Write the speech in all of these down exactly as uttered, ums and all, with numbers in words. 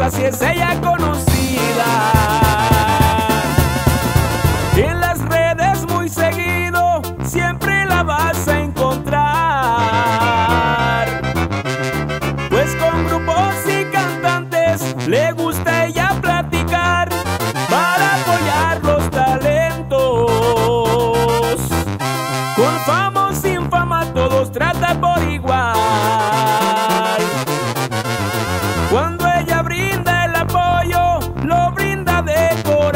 así es ella conocida. En las redes muy seguido siempre la vas a encontrar, pues con grupos y cantantes le gusta a ella platicar para apoyar los talentos. Con fama o sin fama todos trata por igual. Cuando ella brinda el apoyo, lo brinda de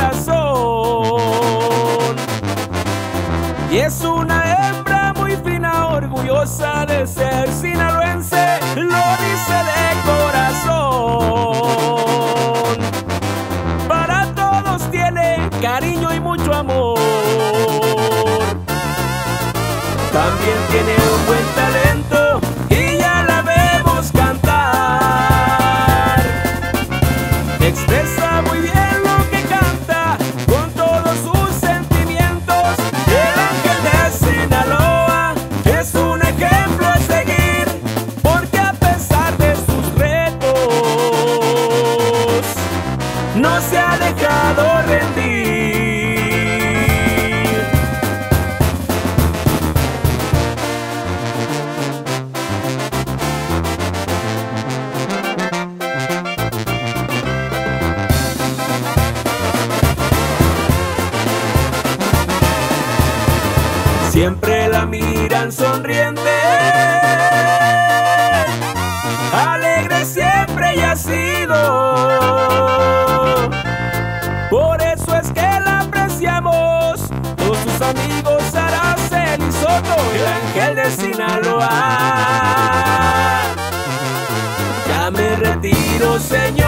corazón. Y es una hembra muy fina, orgullosa de ser sinaloense, lo dice de corazón. Para todos tiene cariño y mucho amor. También tiene un buen talento y ya la vemos cantar. Expresa muy bien lo que canta con todos sus sentimientos. El ángel de Sinaloa es un ejemplo a seguir, porque a pesar de sus retos no se ha dejado rendir. Siempre la miran sonriente, alegre siempre ella ha sido. Por eso es que la apreciamos, todos sus amigos, Araceli Soto, el ángel de Sinaloa. Ya me retiro, señor.